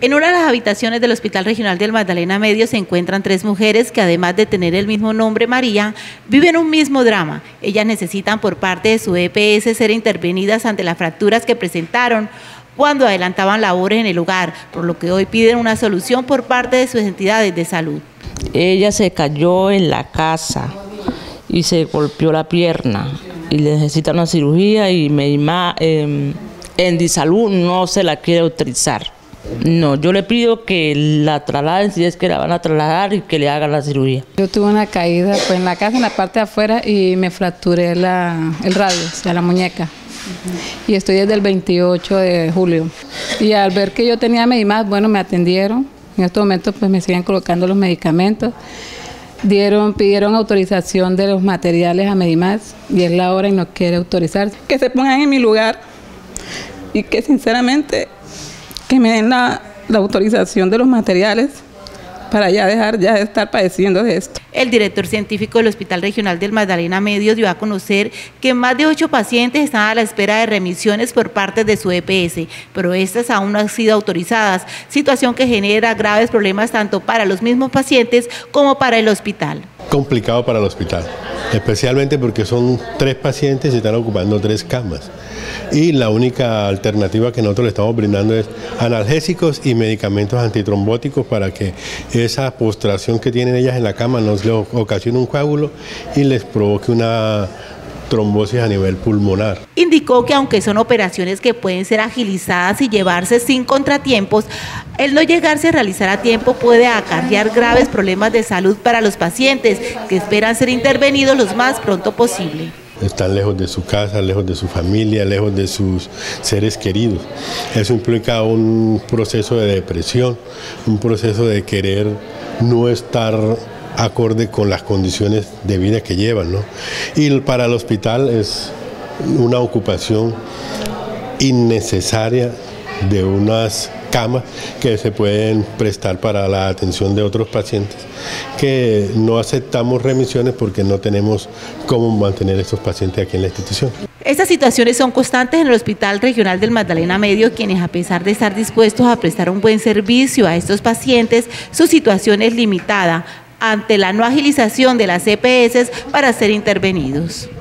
En una de las habitaciones del Hospital Regional del Magdalena Medio se encuentran 3 mujeres que, además de tener el mismo nombre, María, viven un mismo drama. Ellas necesitan por parte de su EPS ser intervenidas ante las fracturas que presentaron cuando adelantaban labores en el hogar, por lo que hoy piden una solución por parte de sus entidades de salud. Ella se cayó en la casa y se golpeó la pierna y necesita una cirugía y en Disalud no se la quiere autorizar. No, yo le pido que la trasladen, si es que la van a trasladar, y que le hagan la cirugía. Yo tuve una caída pues, en la casa, en la parte de afuera, y me fracturé el radio, o sea, la muñeca. Y estoy desde el 28 de julio. Y al ver que yo tenía Medimás, bueno, me atendieron. En estos momentos pues me siguen colocando los medicamentos. Pidieron autorización de los materiales a Medimás y es la hora y no quiere autorizar. Que se pongan en mi lugar y que sinceramente que me den la autorización de los materiales para ya dejar de estar padeciendo de esto. El director científico del Hospital Regional del Magdalena Medio dio a conocer que más de 8 pacientes están a la espera de remisiones por parte de su EPS, pero estas aún no han sido autorizadas, situación que genera graves problemas tanto para los mismos pacientes como para el hospital. Complicado para el hospital, especialmente porque son 3 pacientes y están ocupando 3 camas. Y la única alternativa que nosotros le estamos brindando es analgésicos y medicamentos antitrombóticos para que esa postración que tienen ellas en la cama no les ocasione un coágulo y les provoque una trombosis a nivel pulmonar. Indicó que aunque son operaciones que pueden ser agilizadas y llevarse sin contratiempos, el no llegarse a realizar a tiempo puede acarrear graves problemas de salud para los pacientes que esperan ser intervenidos lo más pronto posible. Están lejos de su casa, lejos de su familia, lejos de sus seres queridos. Eso implica un proceso de depresión, un proceso de querer no estar acorde con las condiciones de vida que llevan, ¿no? Y para el hospital es una ocupación innecesaria de unas camas que se pueden prestar para la atención de otros pacientes, que no aceptamos remisiones porque no tenemos cómo mantener a estos pacientes aquí en la institución. Estas situaciones son constantes en el Hospital Regional del Magdalena Medio, quienes a pesar de estar dispuestos a prestar un buen servicio a estos pacientes, su situación es limitada ante la no agilización de las EPS para ser intervenidos.